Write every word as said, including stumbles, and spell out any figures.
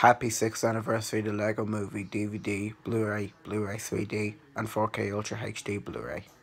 Happy sixth anniversary of the Lego Movie D V D, Blu-ray, Blu-ray three D, and four K Ultra H D Blu-ray.